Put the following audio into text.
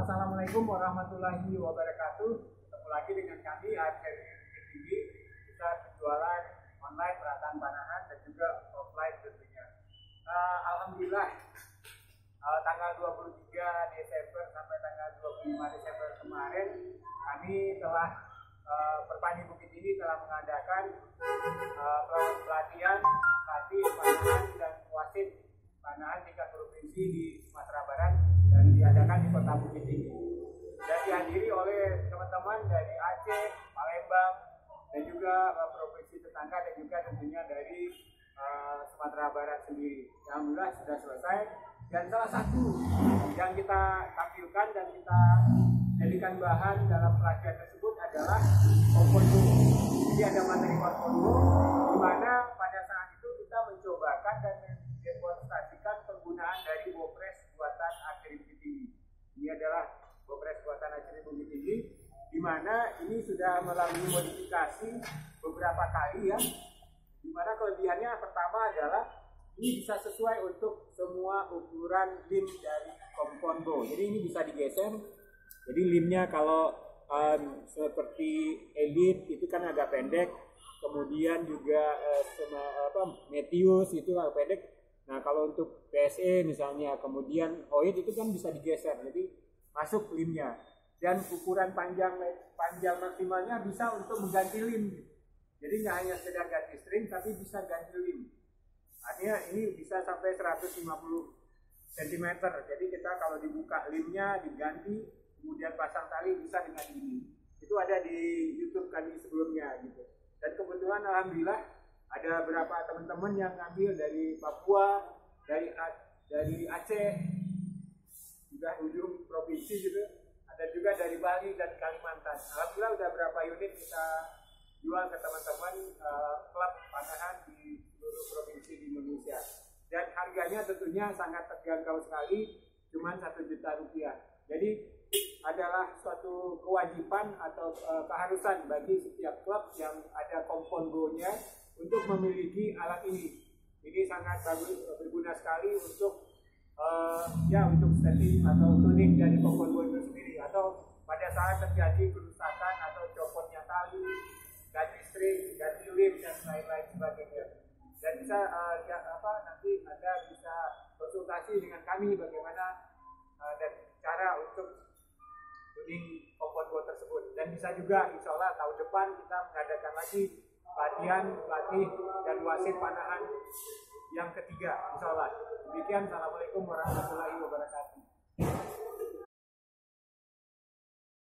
Assalamualaikum warahmatullahi wabarakatuh. Ketemu lagi dengan kami AFC TV, bisa penjualan online perataan panahan dan juga offline tentunya. Alhamdulillah tanggal 23 Desember sampai tanggal 25 Desember kemarin kami telah Perpani Bukit Tinggi telah mengadakan pelatihan panahan dan wasit panahan tingkat provinsi di Sumatera Barat dan diadakan di Kota Bukit Tinggi dan dihadiri oleh teman-teman dari Aceh, Palembang dan juga provinsi tetangga dan juga tentunya dari Sumatera Barat sendiri. Alhamdulillah sudah selesai dan salah satu yang kita tampilkan dan kita jadikan bahan dalam pelatihan tersebut adalah kompondo. Jadi ada materi kompondo di mana pada saat itu kita mencobakan dan mendemonstrasikan penggunaan dari bopres buatan Aceh Bukit Tinggi. Ini adalah bopres buatan Aceh Bukit Tinggi, di mana ini sudah melalui modifikasi beberapa kali ya. Di mana kelebihannya pertama adalah ini bisa sesuai untuk semua ukuran lim dari kompondo. Jadi ini bisa digeser. Jadi limnya kalau seperti Elite itu kan agak pendek, kemudian juga Meteus itu agak pendek. Nah kalau untuk PSE misalnya, kemudian Hoyt itu kan bisa digeser, jadi masuk limnya. Dan ukuran panjang maksimalnya bisa untuk mengganti lim. Jadi nggak hanya sekedar ganti string, tapi bisa ganti lim. Artinya ini bisa sampai 150 cm. Jadi kita kalau dibuka limnya, diganti, kemudian pasang tali bisa dengan ini. Itu ada di YouTube kami sebelumnya gitu. Dan kebetulan alhamdulillah ada beberapa teman-teman yang ngambil dari Papua, dari Aceh, juga ujung provinsi gitu. Ada juga dari Bali dan Kalimantan. Alhamdulillah udah berapa unit kita jual ke teman-teman klub panahan di seluruh provinsi di Indonesia. Dan harganya tentunya sangat terjangkau sekali, cuma Rp1.000.000. Jadi adalah suatu kewajiban atau keharusan bagi setiap klub yang ada kompondonya untuk memiliki alat ini. Ini sangat bagus, berguna sekali untuk untuk setting atau tuning dari kompondo itu sendiri, atau pada saat terjadi kerusakan atau copotnya tali, ganti string, ganti lim dan lain-lain sebagainya. Dan bisa nanti Anda bisa konsultasi dengan kami bagaimana dan cara untuk tuning kompondo tersebut. Dan bisa juga insya Allah tahun depan kita mengadakan lagi pelatih dan wasit panahan yang ketiga insya Allah. Demikian, assalamualaikum warahmatullahi wabarakatuh.